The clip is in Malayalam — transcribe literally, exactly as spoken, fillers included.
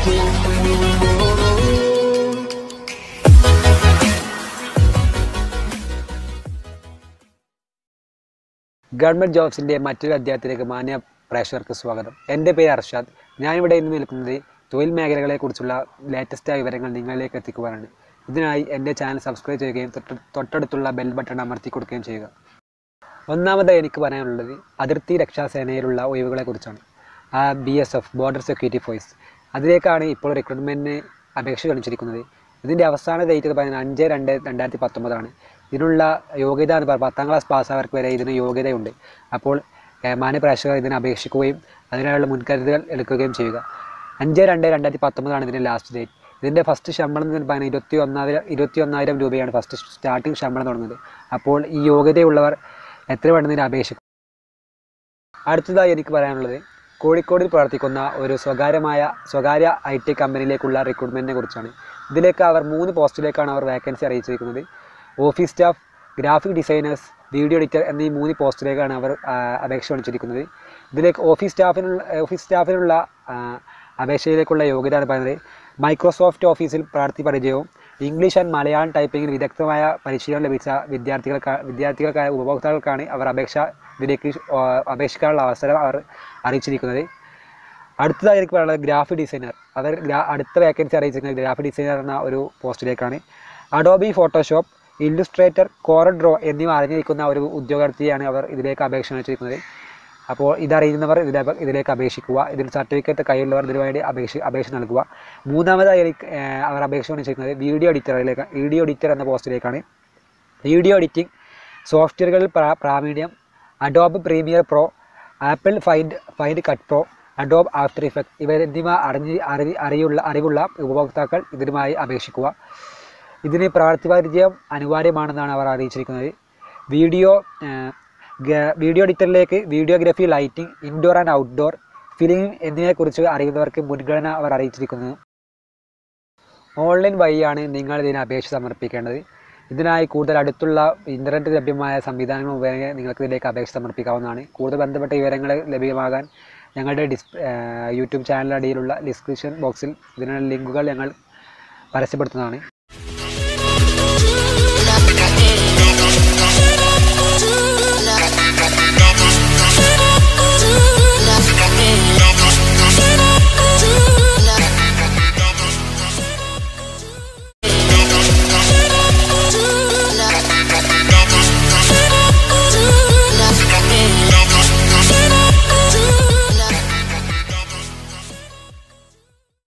ഗവൺമെൻറ് ജോബ്സിൻ്റെ മറ്റൊരു അധ്യായത്തിലേക്ക് മാന്യ പ്രേക്ഷകർക്ക് സ്വാഗതം. എൻ്റെ പേര് അർഷാദ്. ഞാനിവിടെ ഇന്ന് നിൽക്കുന്നത് തൊഴിൽ മേഖലകളെക്കുറിച്ചുള്ള ലേറ്റസ്റ്റായ വിവരങ്ങൾ നിങ്ങളിലേക്ക് എത്തിക്കുവാനാണ്. ഇതിനായി എൻ്റെ ചാനൽ സബ്സ്ക്രൈബ് ചെയ്യുകയും തൊട്ട് തൊട്ടടുത്തുള്ള ബെൽ ബട്ടൺ അമർത്തി കൊടുക്കുകയും ചെയ്യുക. ഒന്നാമതായി എനിക്ക് പറയാനുള്ളത് അതിർത്തി രക്ഷാസേനയിലുള്ള ഒഴിവുകളെക്കുറിച്ചാണ്. ആ B S F border security force അതിലേക്കാണ് ഇപ്പോൾ റിക്രൂട്ട്മെൻറ്റിന് അപേക്ഷ ക്ഷണിച്ചിരിക്കുന്നത്. ഇതിൻ്റെ അവസാന ഡേറ്റ് പറയുന്നത് അഞ്ച് രണ്ട് രണ്ടായിരത്തി പത്തൊമ്പതാണ്. ഇതിനുള്ള യോഗ്യത എന്ന് പറഞ്ഞാൽ പത്താം ക്ലാസ് പാസ്സായവർക്ക് വരെ ഇതിന് യോഗ്യതയുണ്ട്. അപ്പോൾ മാന്യ പ്രേക്ഷകർ ഇതിനെ അപേക്ഷിക്കുകയും അതിനുള്ള മുൻകരുതൽ എടുക്കുകയും ചെയ്യുക. അഞ്ച് രണ്ട് രണ്ടായിരത്തി പത്തൊമ്പതാണ് ഇതിൻ്റെ ലാസ്റ്റ് ഡേറ്റ്. ഇതിൻ്റെ ഫസ്റ്റ് ശമ്പളം എന്ന് പറയുന്നത് ഇരുപത്തി ഒന്നായിരം ഇരുപത്തി ഒന്നായിരം രൂപയാണ് ഫസ്റ്റ് സ്റ്റാർട്ടിങ് ശമ്പളം തുടങ്ങുന്നത്. അപ്പോൾ ഈ യോഗ്യതയുള്ളവർ എത്ര വേണമെന്ന് ഇതിനെ അപേക്ഷിക്കും. അടുത്തതായി എനിക്ക് പറയാനുള്ളത് കോഴിക്കോടിൽ പ്രവർത്തിക്കുന്ന ഒരു സ്വകാര്യമായ സ്വകാര്യ ഐ ടി കമ്പനിയിലേക്കുള്ള റിക്രൂട്ട്മെൻറ്റിനെ കുറിച്ചാണ്. ഇതിലേക്ക് അവർ മൂന്ന് പോസ്റ്റിലേക്കാണ് അവർ വേക്കൻസി അറിയിച്ചിരിക്കുന്നത്. Office staff, graphic designers, video editor എന്നീ മൂന്ന് പോസ്റ്റിലേക്കാണ് അവർ അപേക്ഷ ക്ഷണിച്ചിരിക്കുന്നത്. ഇതിലേക്ക് ഓഫീസ് സ്റ്റാഫിനുള്ള ഓഫീസ് സ്റ്റാഫിനുള്ള അപേക്ഷയിലേക്കുള്ള യോഗ്യത എന്ന് പറയുന്നത് മൈക്രോസോഫ്റ്റ് ഓഫീസിൽ പ്രവൃത്തി പരിചയവും ഇംഗ്ലീഷ് ആൻഡ് മലയാളം ടൈപ്പിങ്ങിൽ വിദഗ്ധമായ പരിശീലനം ലഭിച്ച വിദ്യാർത്ഥികൾക്ക് വിദ്യാർത്ഥികൾക്കായ ഉപഭോക്താക്കൾക്കാണ് അവർ അപേക്ഷ ഇതിലേക്ക് അപേക്ഷിക്കാനുള്ള അവസരം അവർ അറിയിച്ചിരിക്കുന്നത്. അടുത്തതായി എനിക്ക് പറയുന്നത് ഗ്രാഫിക് ഡിസൈനർ. അവർ അടുത്ത വേക്കൻസി അറിയിച്ചിരിക്കുന്നത് ഗ്രാഫിക് ഡിസൈനർ എന്ന ഒരു പോസ്റ്റിലേക്കാണ്. അഡോബി ഫോട്ടോഷോപ്പ്, ഇല്ലുസ്ട്രേറ്റർ, കോറൽഡ്രോ എന്നിവ അറിഞ്ഞിരിക്കുന്ന ഒരു ഉദ്യോഗാർത്ഥിയാണ് അവർ ഇതിലേക്ക് അപേക്ഷ ക്ഷണിച്ചിരിക്കുന്നത്. അപ്പോൾ ഇതറിയുന്നവർ ഇതിലെ ഇതിലേക്ക് അപേക്ഷിക്കുക. ഇതിൽ സർട്ടിഫിക്കറ്റ് കയ്യിലുള്ളവർ ഇതിനു വേണ്ടി അപേക്ഷ അപേക്ഷ നൽകുക. മൂന്നാമതായി അവർ അപേക്ഷ ക്ഷണിച്ചിരിക്കുന്നത് വീഡിയോ എഡിറ്ററിലേക്ക് വീഡിയോ എഡിറ്റർ എന്ന പോസ്റ്റിലേക്കാണ്. വീഡിയോ എഡിറ്റിംഗ് സോഫ്റ്റ്വെയറുകളിൽ പ്രാവീണ്യം, Adobe Premiere Pro, Apple find find cut pro, Adobe After Effect ഇവ എന്നിവ അറിഞ്ഞ് അറിവ് അറിയുള്ള അറിവുള്ള ഉപഭോക്താക്കൾ ഇതിനുമായി അപേക്ഷിക്കുക. ഇതിന് പ്രവൃത്തി പരിചയം അനിവാര്യമാണെന്നാണ് അവർ അറിയിച്ചിരിക്കുന്നത്. വീഡിയോ വീഡിയോ എഡിറ്ററിലേക്ക് videography, lighting, indoor and outdoor film എന്നിവയെക്കുറിച്ച് അറിയുന്നവർക്ക് മുൻഗണന അവർ അറിയിച്ചിരിക്കുന്നു. ഓൺലൈൻ വഴിയാണ് നിങ്ങൾ ഇതിന് അപേക്ഷ സമർപ്പിക്കേണ്ടത്. ഇതിനായി കൂടുതൽ അടുത്തുള്ള ഇൻ്റർനെറ്റ് ലഭ്യമായ സംവിധാനങ്ങൾ മുഖേന നിങ്ങൾക്ക് ഇതിലേക്ക് അപേക്ഷ സമർപ്പിക്കാവുന്നതാണ്. കൂടുതൽ ബന്ധപ്പെട്ട വിവരങ്ങൾ ലഭ്യമാകാൻ ഞങ്ങളുടെ ഡിസ് യൂട്യൂബ് ചാനലിനടിയിലുള്ള ഡിസ്ക്രിപ്ഷൻ ബോക്സിൽ ഇതിനുള്ള ലിങ്കുകൾ ഞങ്ങൾ പരസ്യപ്പെടുത്തുന്നതാണ്.